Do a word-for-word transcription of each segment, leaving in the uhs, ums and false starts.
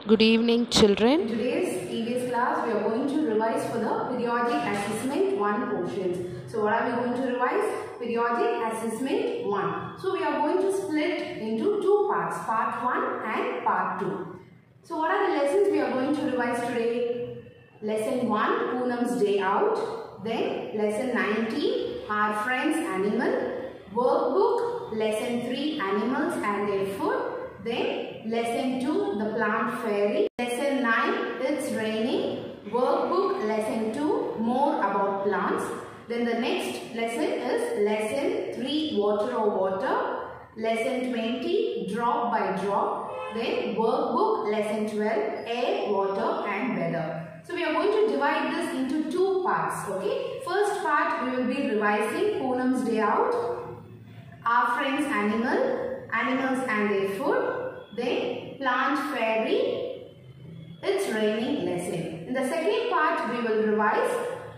Good evening, children. In today's E V S class, we are going to revise for the periodic assessment one portions. So what are we going to revise? Periodic assessment one. So we are going to split into two parts, part one and part two. So what are the lessons we are going to revise today? Lesson one, Poonam's Day Out. Then lesson nineteen, Our Friends Animal. Workbook, lesson three, Animals and Their Food. Then lesson two, The Plant Fairy. Lesson nine, It's Raining. Workbook, lesson two, More About Plants. Then the next lesson is lesson three, Water or Water. Lesson twenty, Drop by Drop. Then workbook, lesson twelve, Air, Water and Weather. So we are going to divide this into two parts. Okay. First part we will be revising Poonam's Day Out, Our Friends Animal, Animals and Their Food. Then Plant Fairy, It's Raining lesson. In the second part we will revise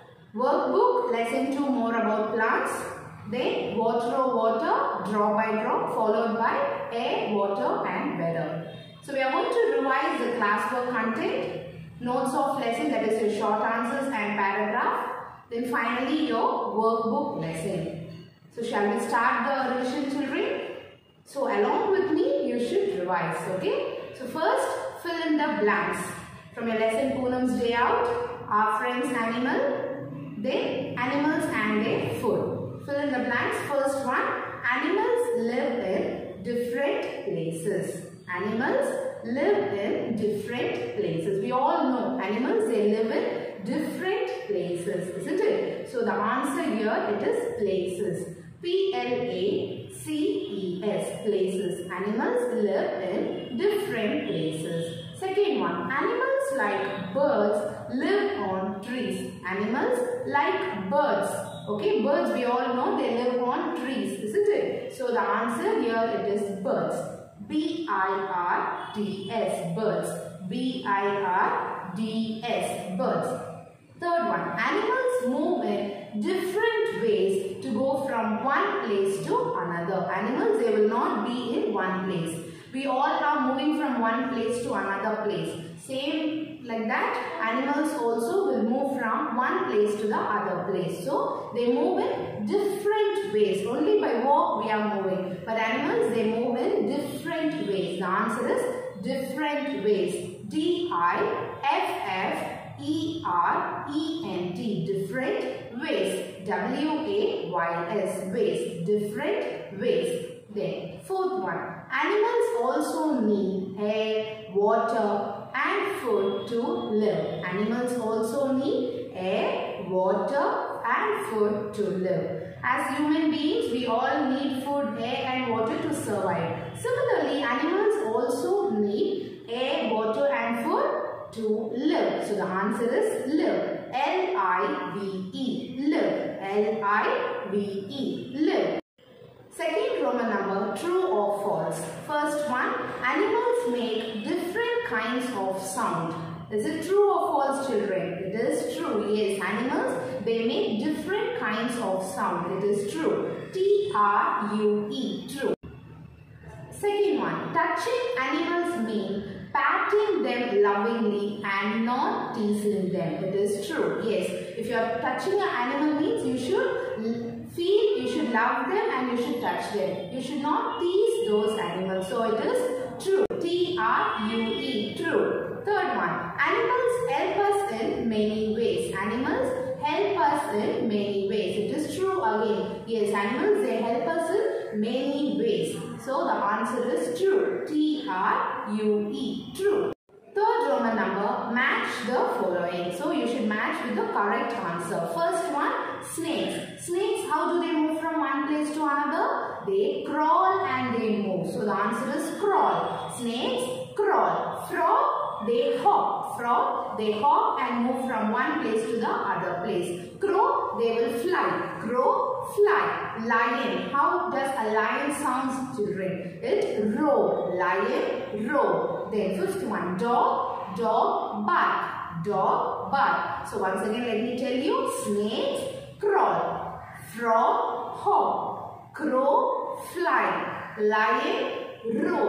workbook, lesson two, More About Plants. Then Water or Water, Drop by Drop, followed by Air, Water and Weather. So we are going to revise the classwork content, notes of lesson, that is your short answers and paragraph. Then finally your workbook lesson. So shall we start the revision, children? So along with me you should revise, okay? So first fill in the blanks from your lesson Poonam's Day Out, Our Friends Animal, then Animals and Their Food. Fill in the blanks. First one, animals live in different places. Animals live in different places. We all know animals, they live in different places, isn't it? So the answer here, it is places. P L A C E S, places. Animals live in different places. Second one, animals like birds live on trees. Animals like birds. Okay, birds we all know they live on trees, isn't it? So the answer here, it is birds. B I R D S, birds. B I R D S, birds. Third one, animals move in different ways to go from one place to another. Animals, they will not be in one place. We all are moving from one place to another place. Same like that, animals also will move from one place to the other place. So, they move in different ways. Only by walk we are moving. But animals, they move in different ways. The answer is different ways. D I F F E R E N T, different ways. W A Y S, ways, different ways. Then fourth one, animals also need air, water and food to live. Animals also need air, water and food to live. As human beings, we all need food, air and water to survive. Similarly, animals also need air, water and food to live. So the answer is live. L I V E, live. L I V E, live. Second Roman number, true or false. First one, animals make different kinds of sound. Is it true or false, children? It is true. Yes, animals, they make different kinds of sound. It is true. T R U E, true. Second one, touching animals mean patting them lovingly and not teasing them. It is true. Yes, if you are touching an animal means you should feel, you should love them and you should touch them. You should not tease those animals. So it is true. T R U E, true. Third one, animals help us in many ways. Animals help us in many ways. It is true again. Yes, animals, they help us in many ways. So the answer is true. T R U E, true. Third Roman number, match the following. So you should match with the correct answer. First one, snakes. Snakes, how do they move from one place to another? They crawl and they move. So the answer is crawl. Snakes crawl. Frog, they hop. Frog, they hop and move from one place to the other place. Crow, they will fly. Crow, fly. Lion, how does a lion sound, children? It roar. Lion, roar. Then fifth one, dog. Dog, bark. Dog, bark. So once again let me tell you, snakes crawl. Frog, hop. Crow, fly. Lion, roar.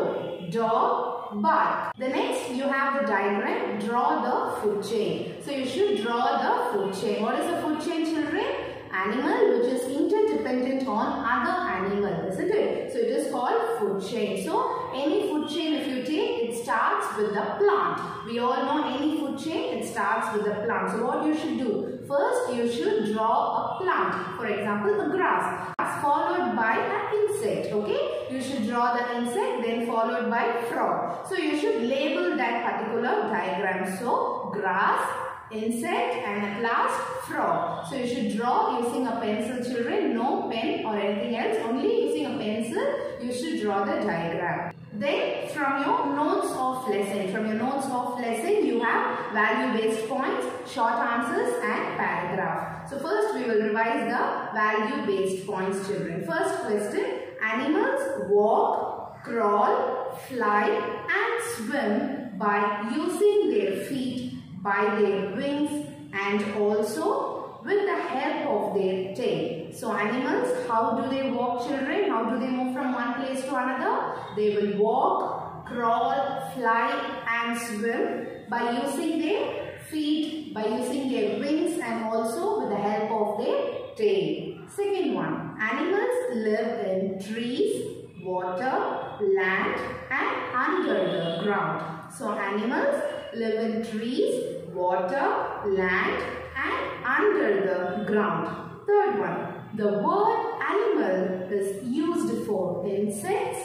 dog, bark. The next you have the diagram, draw the food chain. So you should draw the food chain. What is the food chain, children? Animal which is interdependent on other animal, isn't it? So it is called food chain. So any food chain if you take, it starts with the plant. We all know any food chain, it starts with the plant. So what you should do? First you should draw a plant. For example, a grass. Followed by an insect, okay? You should draw the insect, then followed by frog. So you should label that particular diagram. So grass, insect, and at last frog. So you should draw using a pencil, children. No pen or anything else. Only using a pencil you should draw the diagram. Then from your notes of lesson, from your notes of lesson you have value based points, short answers and paragraph. So first we will revise the value based points, children. First question, animals walk, crawl, fly and swim by using their feet, by their wings and also with the help of their tail. So animals, how do they walk, children? How do they move from one place to another? They will walk, crawl, fly and swim by using their feet, by using their wings and also with the help of their tail. Second one, animals live in trees, water, land and under the ground. So animals live in trees, water, land and under the ground. Third one, the word animal is used for insects,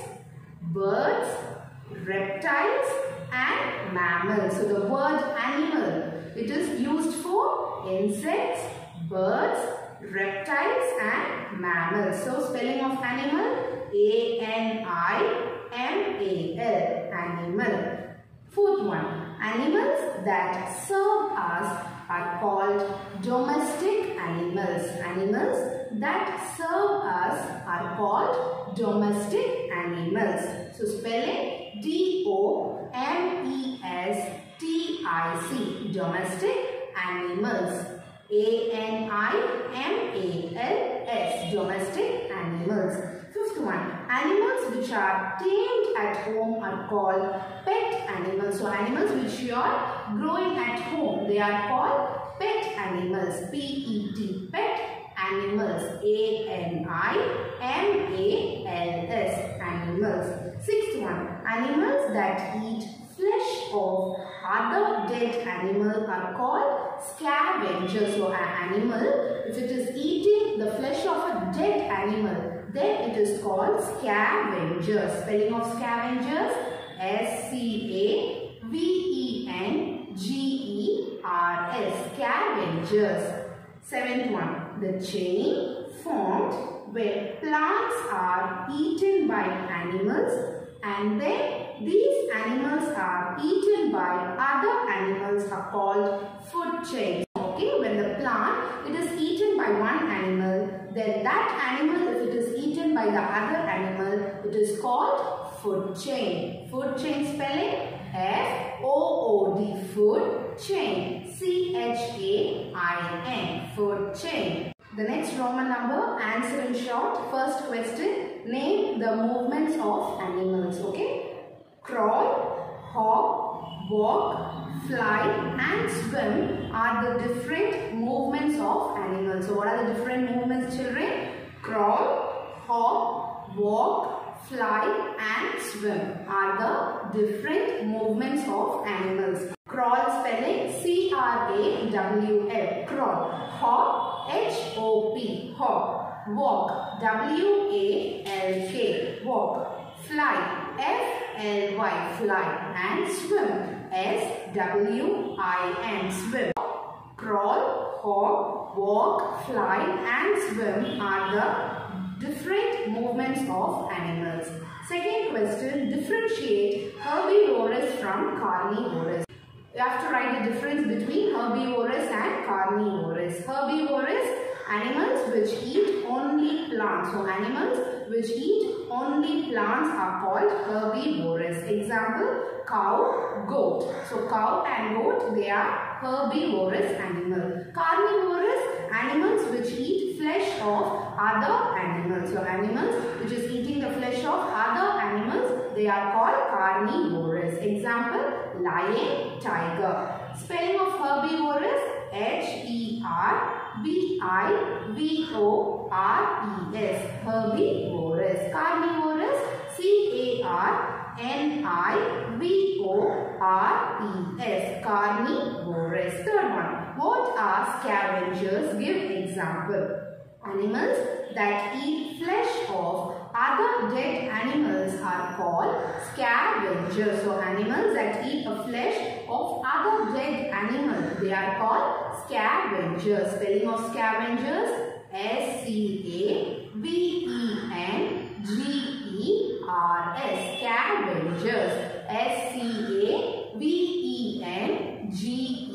birds, reptiles and mammals. So the word animal, it is used for insects, birds, reptiles and mammals. So spelling of animal, A N I M A L, animal. Fourth one, animals that serve us are called domestic animals. Animals that serve us are called domestic animals. So spelling D O M E S T I C, domestic animals. A N I M A L S, domestic animals. Fifth one, animals which are tamed at home are called pet animals. So animals which you are growing at home, they are called pet animals. P E T, pet animals. A N I M A L S, animals. Sixth one, animals that eat flesh of other dead animals are called scavengers. So an animal, if it is eating the flesh of a dead animal, then it is called scavengers. Spelling of scavengers, S C A V E N G E R S, scavengers. Seventh one, the chain formed where plants are eaten by animals and then these animals are eaten by other animals are called food chain. Okay, when the plant, it is eaten by one animal, then that animal, if it is eaten by the other animal, it is called food chain. Food chain spelling, F O O D, food chain. C H A I N, food chain. The next Roman number, answer in short. First question, name the movements of animals. Okay, crawl, hop, walk, fly and swim are the different movements of animals. So what are the different movements, children? Crawl, hop, walk, fly and swim are the different movements of animals. Crawl spelling, C R A W L, crawl. Hop, H O P, hop. Walk, W A L K, walk. Fly, F L Y, fly. And swim, S W I N, swim. Crawl, hop, walk, fly and swim are the different movements of animals. Second question, differentiate herbivorous from carnivorous. You have to write the difference between herbivorous and carnivorous. Herbivorous, animals which eat only plants. So animals which eat only plants are called herbivorous. Example, cow, goat. So cow and goat, they are herbivorous animals. Carnivorous, animals which eat eat flesh of other animals. So animals which is eating the flesh of other animals, they are called carnivorous. Example, lion, tiger. Spelling of herbivorous, H E R B I V O R E S. Herbivorous. Carnivorous, C A R N I V O R E S. Carnivorous. Third one. What are scavengers? Give example. Animals that eat flesh of other dead animals are called scavengers. So animals that eat the flesh of other dead animals, they are called scavengers. Spelling of scavengers, S C A V E N G E R S. Scavengers, S C A V E N G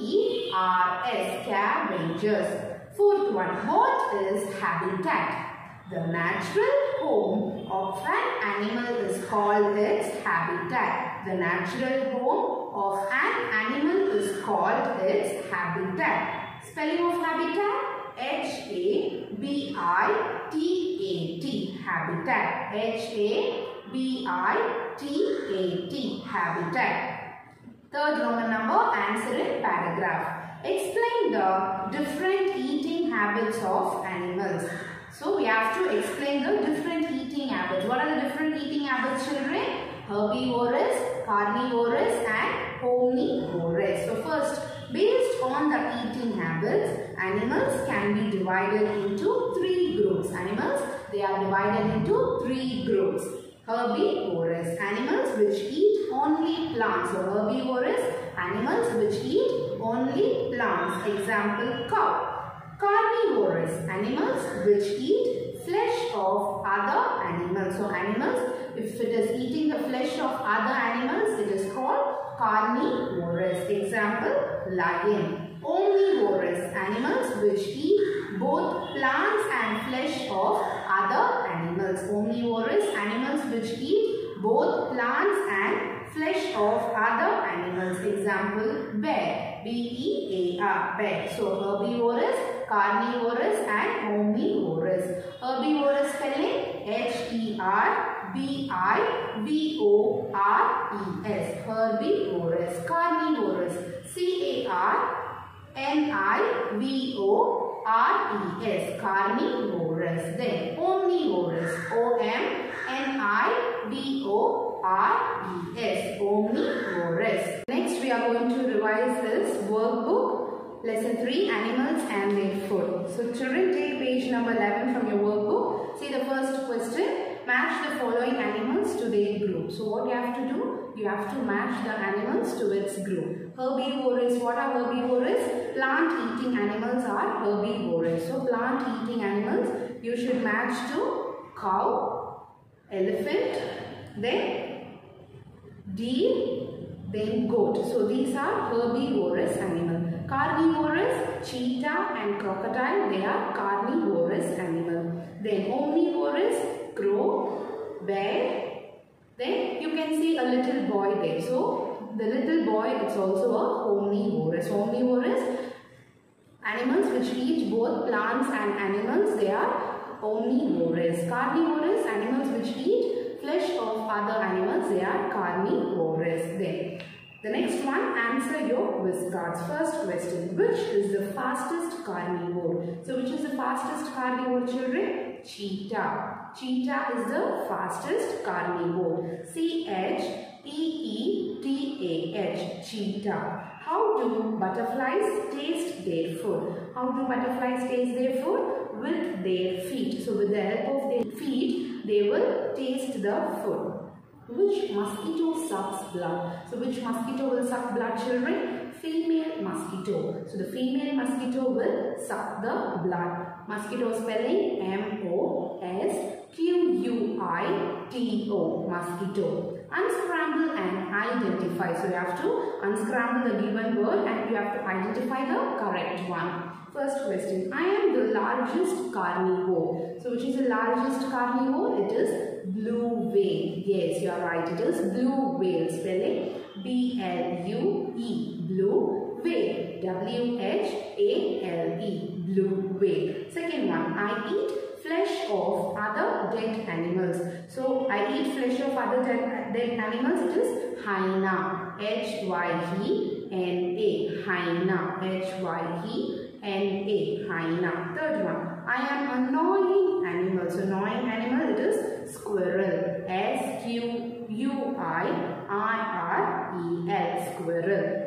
E R S. Scavengers. Fourth one, what is habitat? The natural home of an animal is called its habitat. The natural home of an animal is called its habitat. Spelling of habitat, H A B I T A T. Habitat. H A B I T A T. Habitat. Third Roman number, answer in paragraph. Explain the different eating habits of animals. So we have to explain the different eating habits. What are the different eating habits, children? Herbivorous, carnivorous and omnivorous. So first, based on the eating habits, animals can be divided into three groups. Animals, they are divided into three groups. Herbivorous, animals which eat only plants. So herbivorous, animals which eat only plants. Example, cow. Carnivorous, animals which eat flesh of other animals. So animals, if it is eating the flesh of other animals, it is called carnivorous. Example, lion. Omnivorous, animals which eat both plants and flesh of other animals. Omnivorous, animals which eat both plants and flesh of other animals. Example, bear. B E A R. Bear. So herbivorous, carnivorous and omnivorous. Herbivorous spelling, H E R B I V O R E S. Herbivorous. Carnivorous, C A R N I V O R E S. Carnivorous. Then omnivorous, O M N I V O R E S. Omnivorous. Next we are going to revise this workbook, lesson three, animals and their food. So children, take page number eleven from your workbook. See the first question. Match the following animals to their group. So what you have to do? You have to match the animals to its group. Herbivorous. What are herbivorous? Plant eating animals are herbivorous. So plant eating animals, you should match to cow, elephant, then deer, then goat. So these are herbivorous animals. Carnivorous, cheetah and crocodile, they are carnivorous animals. Then omnivorous, crow, bear. Then you can see a little boy there. So the little boy is also a omnivorous. Omnivorous animals which eat both plants and animals, they are omnivorous. Carnivorous animals which eat flesh of other animals, they are carnivorous. Then the next one, answer your quiz cards. First question, which is the fastest carnivore? So which is the fastest carnivore, children? Cheetah. Cheetah is the fastest carnivore. C H E E T A H. Cheetah. How do butterflies taste their food? How do butterflies taste their food? With their feet. So with the help of their feet, they will taste the food. Which mosquito sucks blood? So which mosquito will suck blood, children? Female mosquito. So the female mosquito will suck the blood. Mosquito spelling M O S Q U I T O. Mosquito. Unscramble and identify. So you have to unscramble the given word and you have to identify the correct one. First question. I am the largest carnivore. So which is the largest carnivore? It is blue whale. Yes, you are right. It is blue whale. Spelling B L U E. Blue whale. W H A L E. blue whale. Second one, I eat flesh of other dead animals. So I eat flesh of other dead, dead animals. It is hyena. H Y E N A. Hyena. H Y E N A. Hyena. Third one, I am annoying animal. So annoying animal, it is squirrel. S Q U I R R E L. Squirrel.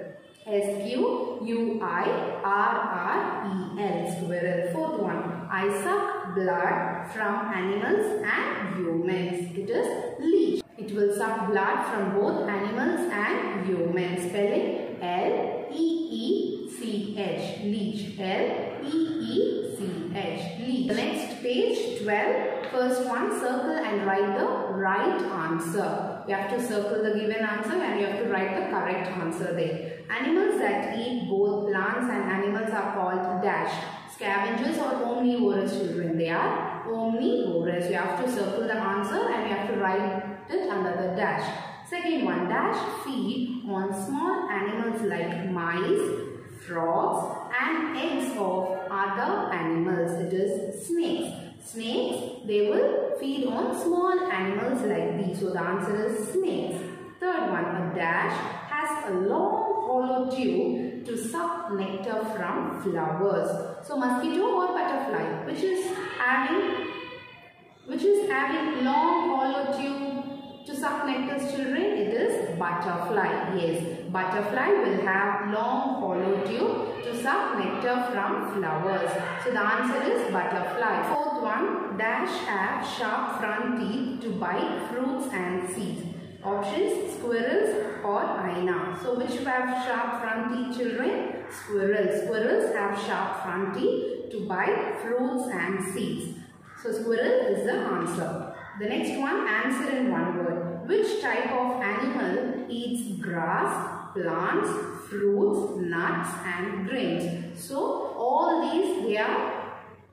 S Q U I R R E L. Squirrel. Fourth one, I suck blood from animals and humans. It is leech. It will suck blood from both animals and humans. Spelling L E E C H. Leech. L E E C H. Leech. The next page twelve. First one, circle and write the right answer. You have to circle the given answer and you have to write the correct answer there. Animals that eat both plants and animals are called dash. Scavengers or omnivorous children. They are omnivorous. You have to circle the answer and you have to write it under the dash. Second one, dash feed on small animals like mice, frogs and eggs of other animals. It is snakes. Snakes, they will feed on small animals like these. So the answer is snakes. Third one, a dash has a long hollow tube to suck nectar from flowers. So mosquito or butterfly, which is having which is having long hollow tube to suck nectar, children? It is butterfly. Yes, butterfly will have long hollow tube to suck nectar from flowers. So the answer is butterfly. Fourth one, dash have sharp front teeth to bite fruits and seeds. Options, squirrels or hyena. So which have sharp front teeth, children? Squirrels. Squirrels have sharp front teeth to bite fruits and seeds. So squirrel is the answer. The next one, answer in one word. Which type of animal eats grass, plants, fruits, nuts and grains? So all these, they are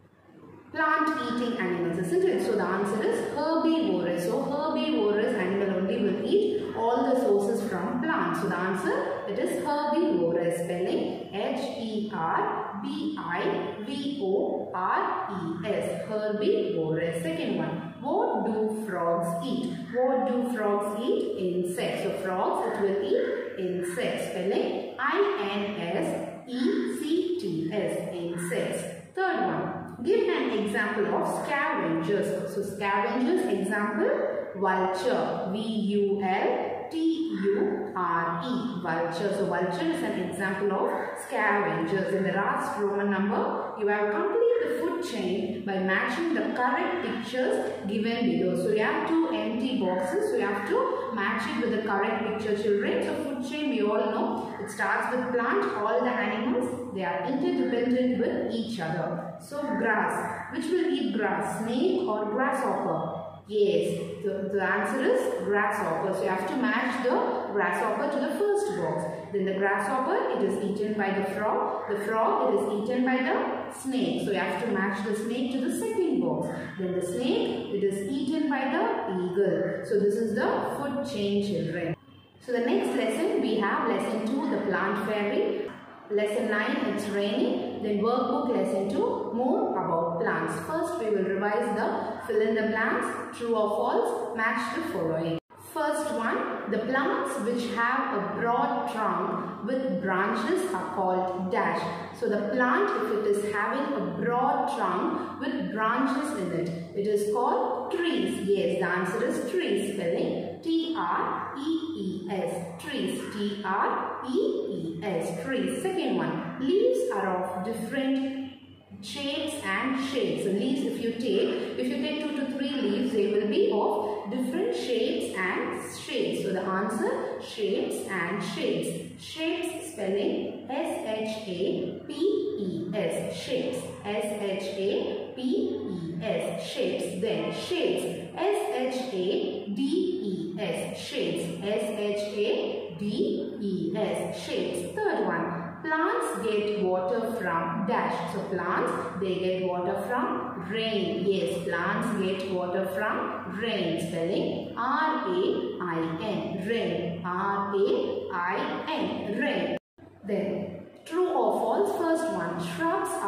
plant eating animals, isn't it? So the answer is herbivorous. So herbivorous animal only will eat all the sources from plants. So the answer, it is herbivorous. Spelling H E R B I V O R E S. Herbivorous. Second one, what do frogs eat? What do frogs eat? Insects. So frogs, it will eat insects. Spelling I N S E C T S. Insects. Third one, give an example of scavengers. So scavengers, example, vulture. V U L T U R E. Vulture. So vulture is an example of scavengers. In the last Roman number, you have completed the food chain by matching the correct pictures given below. So you have two empty boxes. So you have to match it with the correct picture, children. So food chain, we all know, it starts with plant. All the animals, they are interdependent with each other. So grass. Which will eat grass? Snake or grasshopper? Yes, the, the answer is grasshopper. So you have to match the grasshopper to the first box. Then the grasshopper, it is eaten by the frog. The frog, it is eaten by the snake. So you have to match the snake to the second box. Then the snake, it is eaten by the eagle. So this is the food chain, children. So the next lesson, we have lesson two, the plant fairy. Lesson nine, it's raining. Then workbook lesson two, more about plants. First, we will revise the fill in the blanks, true or false, match the following. First one, the plants which have a broad trunk with branches are called dash. So the plant, if it is having a broad trunk with branches in it, it is called trees. Yes, the answer is trees. Spelling T R E E S. Trees. T R E E S. Trees. Second one, leaves are of different shapes and shades. So leaves, if you take, if you take two to three leaves, they will be of different shapes and shades. So the answer, shapes and shades. Shapes, spelling S H A P E S. Shapes. S H A P E S. Shapes. Then shades. S H A D E S. Shades. S H A D E S. Shades. Third one, plants get water from dash. So plants, they get water from rain. Yes, plants get water from rain. Spelling R A I N. Rain. R A I N. Rain. Then true or false, first one, shrubs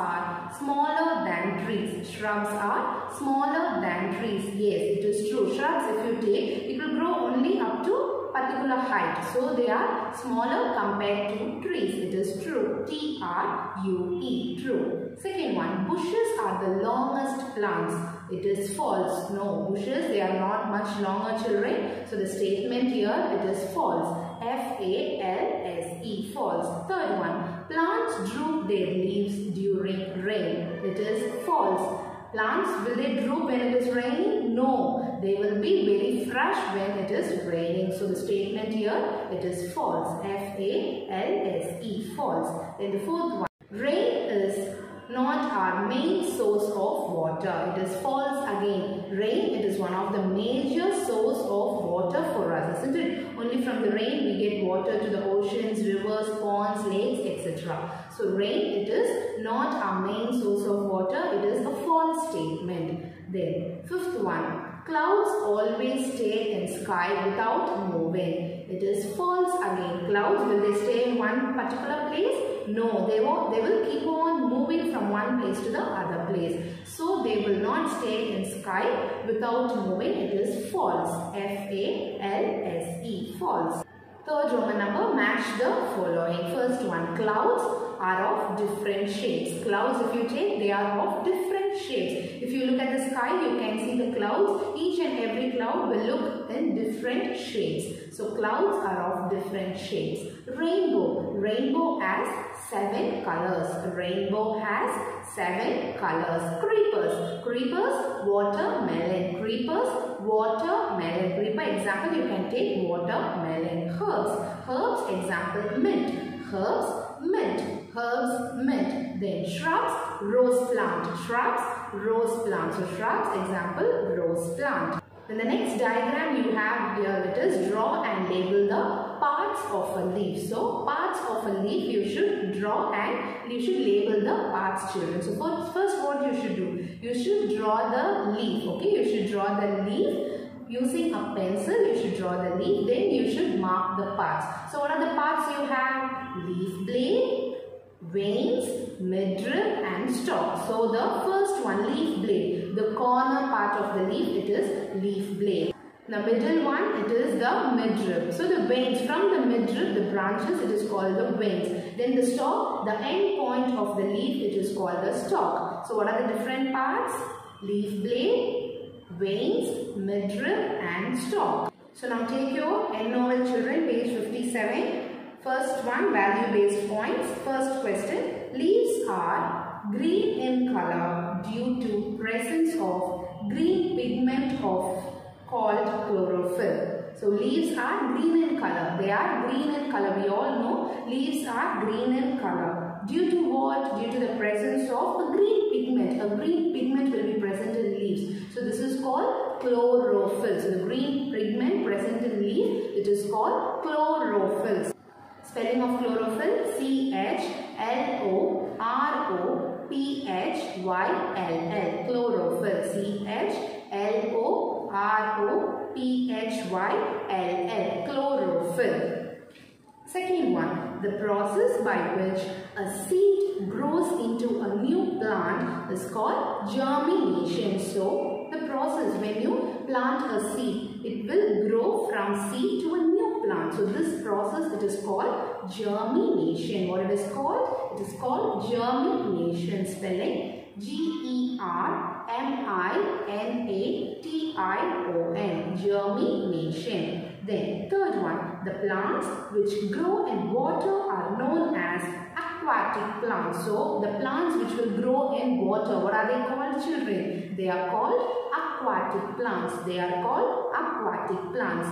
are smaller than trees. Shrubs are smaller than trees. Yes, it is true. Shrubs, if you take, it will grow only up to particular height. So they are smaller compared to trees. It is true. T R U E. True. Second one. Bushes are the longest plants. It is false. No, bushes, they are not much longer, children. So the statement here, it is false. F A L S E. False. Third one. Plants droop their leaves during rain. It is false. Plants, will they droop when it is raining? No. They will be very fresh when it is raining. So the statement here, it is false. F A L S E. False. Then the fourth one. Rain is not our main source of water. It is false again. Rain, it is one of the major source of water for us, isn't it? Only from the rain we get water to the oceans, rivers, ponds, lakes, et cetera. So rain, it is not our main source of water. It is a false statement. Then fifth one. Clouds always stay in sky without moving. It is false again. Clouds, will they stay in one particular place? No, they will, they will keep on moving from one place to the other place. So they will not stay in sky without moving. It is false. F A L S E. False. Third Roman number, match the following. First one, clouds are of different shapes. Clouds, if you take, they are of different shapes. If you look at the sky, you can see the clouds. Each and every cloud will look in different shapes. So clouds are of different shapes. Rainbow. Rainbow has seven colors. Rainbow has seven colors. Creepers. Creepers, watermelon. Creepers, watermelon. Creeper, example, you can take watermelon. Herbs. Herbs, example, mint. Herbs, mint. Herbs, mint. Then shrubs, rose plant. Shrubs, rose plant. So shrubs, example, rose plant. Then the next diagram you have here, it is draw and label the parts of a leaf. So parts of a leaf you should draw and you should label the parts, children. So first, first what you should do? You should draw the leaf. Okay, you should draw the leaf. Using a pencil, you should draw the leaf. Then you should mark the parts. So what are the parts you have? Leaf blade, veins, midrib and stalk. So the first one, leaf blade. The corner part of the leaf, it is leaf blade. The middle one, it is the midrib. So the veins, from the midrib, the branches, it is called the veins. Then the stalk, the end point of the leaf, it is called the stalk. So what are the different parts? Leaf blade, veins, midrib and stalk. So now take your N O L, children, page fifty-seven. First one, value based points. First question, leaves are green in color due to presence of green pigment of called chlorophyll. So leaves are green in color. They are green in color. We all know leaves are green in color. Due to what? Due to the presence of a green pigment. A green pigment will be present in leaves. So this is called chlorophyll. So the green pigment present in leaf, it is called chlorophyll. Spelling of chlorophyll, C H L O R O P H Y L L. Chlorophyll, C H L O R O P H Y L L. Chlorophyll. Second one, the process by which a seed grows into a new plant is called germination. So the process, when you plant a seed, it will grow from seed to a new plant. So this process, it is called germination. What it is called? It is called germination. Spelling G E R M I N A T I O N. Germination. Then third one, the plants which grow in water are known as aquatic plants. So the plants which will grow in water, what are they called, children? They are called aquatic plants. They are called aquatic plants.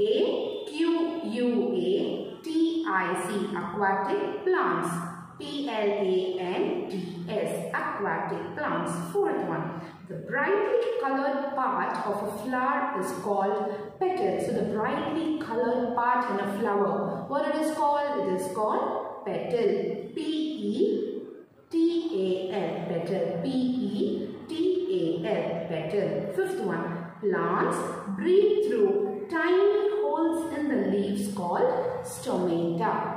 A Q U A T I C. Aquatic plants. P L A N T S. Aquatic plants. Fourth one, the brightly colored part of a flower is called petal. So the brightly colored part in a flower, what it is called? It is called petal. P E T A L. Petal. P E T A L. Petal. Fifth one, plants breathe through tiny holes in the leaves called stomata.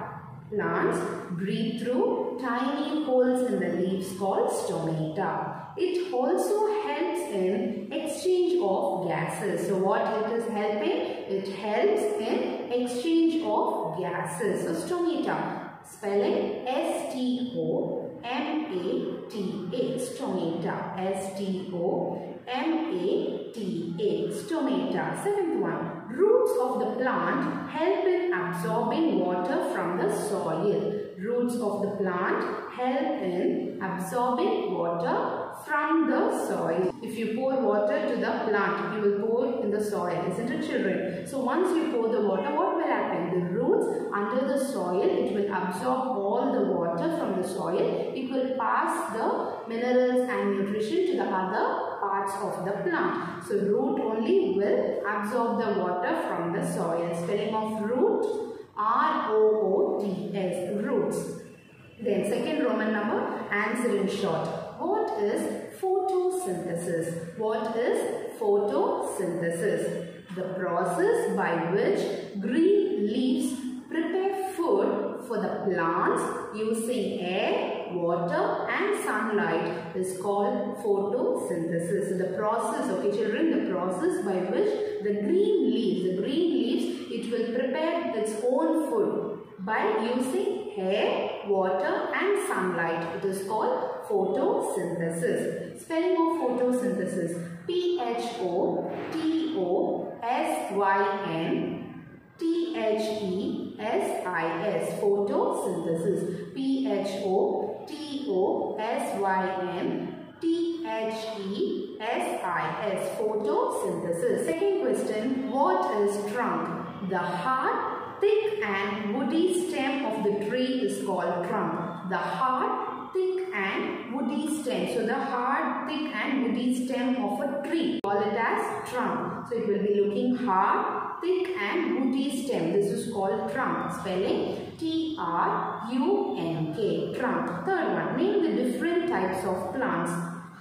Plants breathe through tiny holes in the leaves called stomata. It also helps in exchange of gases. So what it is helping? It helps in exchange of gases. So stomata, spelling S T O M A T A, stomata, S T O M A T A, stomata. Seventh one, roots of the plant help in absorbing water from the soil. Roots of the plant help in absorbing water from the soil. If you pour water to the plant, you will pour in the soil, isn't it, children? So once you pour the water, what will happen? The roots under the soil, it will absorb all the water from the soil. It will pass the minerals and nutrition to the other parts of the plant. So root only will absorb the water from the soil. Spelling of root, R O O T S, roots. Then second Roman number, answer in short. What is photosynthesis? What is photosynthesis? The process by which green leaves prepare food for the plants using air, water and sunlight is called photosynthesis. The process, okay children, the process by which the green leaves, the green leaves, it will prepare its own food by using air, water and sunlight. It is called photosynthesis. Spelling of photosynthesis, P H O T O S Y N T H E S I S, photosynthesis, P H O T O S Y N T H E S I S, photosynthesis. Second question, what is trunk? The hard, thick and woody stem of the tree is called trunk. The hard, thick and woody stem. So the hard, thick and woody stem of a tree, call it as trunk. So it will be looking hard, thick and woody stem. This is called trunk. Spelling T R U N K, trunk. Third one, name the different types of plants.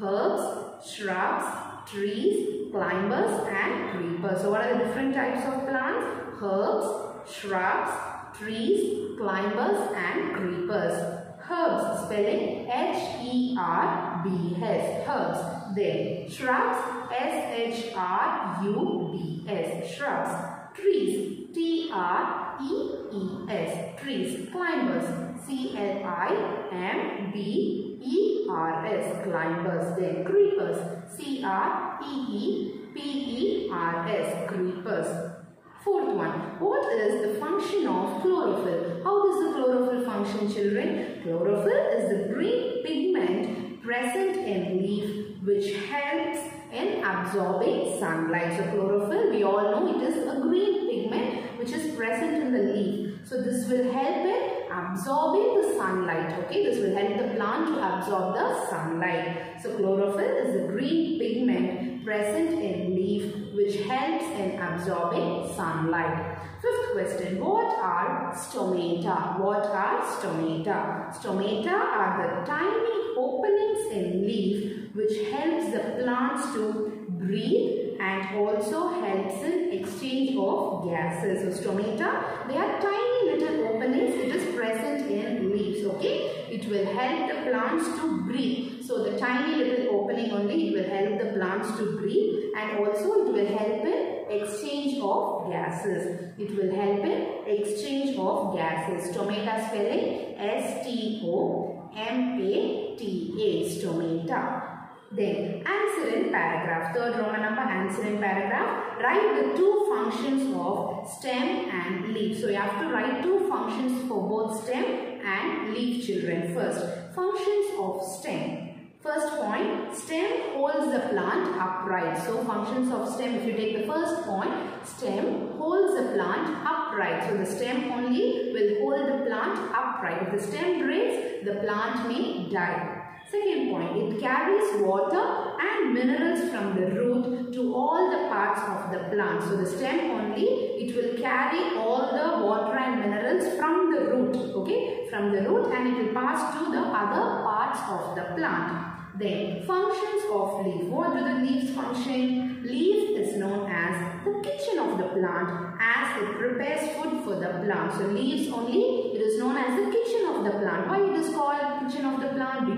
Herbs, shrubs, trees, climbers and creepers. So what are the different types of plants? Herbs, shrubs, trees, climbers and creepers. Herbs, spelling H E R B S, herbs. Then shrubs, S H R U B S, shrubs. Trees, T R E E S, trees. Climbers, C L I M B E R S, climbers. Then creepers, C R E E P E R S, creepers. Fourth one, what is the function of chlorophyll? How does the chlorophyll function, children? Chlorophyll is the green pigment present in leaf which helps in absorbing sunlight. So chlorophyll, we all know it is a green pigment which is present in the leaf. So this will help in absorbing the sunlight. Okay, this will help the plant to absorb the sunlight. So chlorophyll is the green pigment present in leaf which helps in absorbing sunlight. Fifth question, what are stomata? What are stomata? Stomata are the tiny openings in leaf which helps the plants to breathe and also helps in exchange of gases. So stomata, they are tiny little openings. It is present in leaves. Okay, it will help the plants to breathe. So the tiny little opening only, it will help the plants to breathe and also it will help in exchange of gases. It will help in exchange of gases. Stomata spelling S T O M A T A, stomata. Then answer in paragraph. Third Roman number, answer in paragraph. Write the two functions of stem and leaf. So you have to write two functions for both stem and leaf, children. First, functions of stem. First point, stem holds the plant upright. So functions of stem, if you take the first point, stem holds the plant upright. So the stem only will hold the plant upright. If the stem breaks, the plant may die. Second point, it carries water and minerals from the root to all the parts of the plant. So the stem only, it will carry all the water and minerals from the root, okay, from the root, and it will pass to the other parts of the plant. Then functions of leaf. What do the leaves function? Leaf is known as the kitchen of the plant as it prepares food for the plant. So leaves only, it is known as the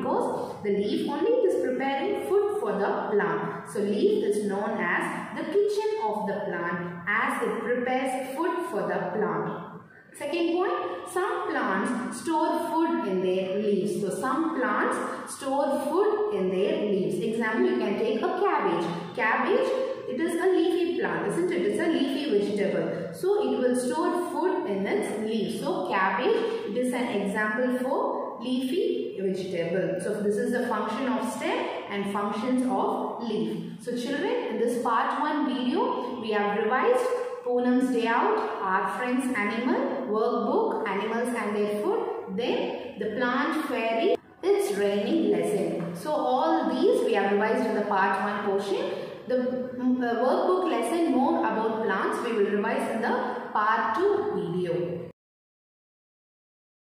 decompose. The leaf only is preparing food for the plant. So leaf is known as the kitchen of the plant as it prepares food for the plant. Second point, some plants store food in their leaves. So some plants store food in their leaves. Example, you can take a cabbage. Cabbage, it is a leafy plant, isn't it? It's a leafy vegetable. So it will store food in its leaves. So cabbage, it is an example for leafy vegetable. So this is the function of stem and functions of leaf. So children, in this part one video, we have revised Poonam's Day Out, Our Friends Animal, Workbook, Animals and Their Food, then the Plant Fairy, It's Raining lesson. So all these we have revised in the part one portion. The uh, workbook lesson more about plants we will revise in the part two video.